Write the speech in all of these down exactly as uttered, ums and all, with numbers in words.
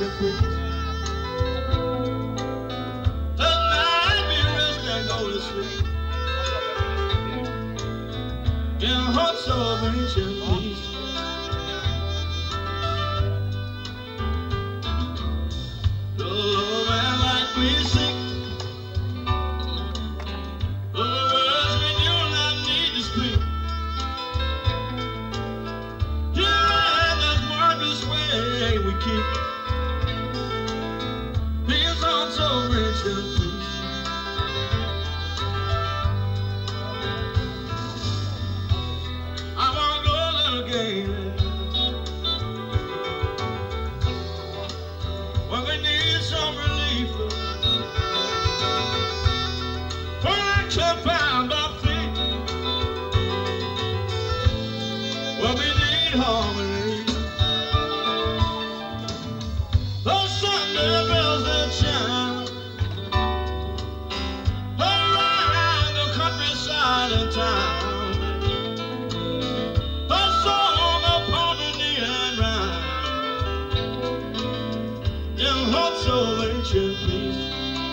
ancient peace. Let night be rest and go to sleep in hearts of ancient peace. The love and light we seek, the words we do not need to speak. We keep these hearts of ancient peace. I wanna go there again when we need some relief, when I can find our feet, when we need harmony. Those Sunday bells that chime around the countryside and town, a song upon the neon rhyme in hearts of ancient peace.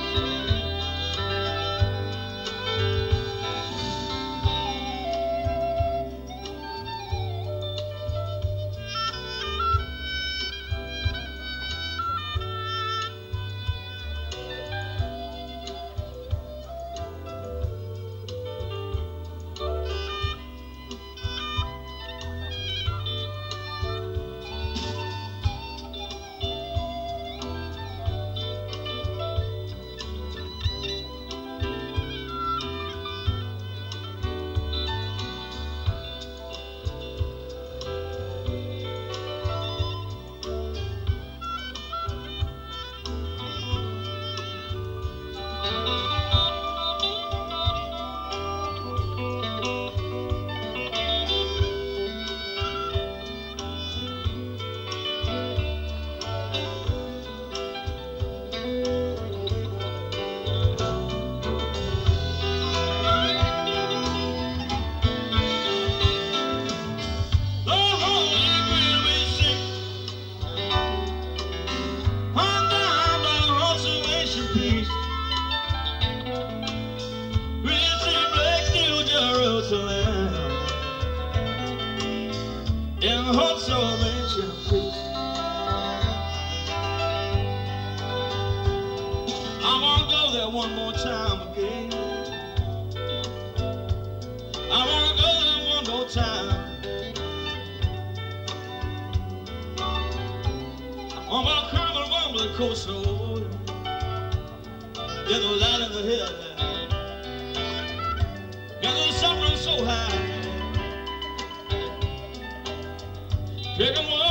In hearts of ancient peace. I wanna go there one more time again. I wanna go there one more time. On my carmel rumbling coast road, yeah, the light in the hill now. Yeah, the sun runs so high. Pick 'em up.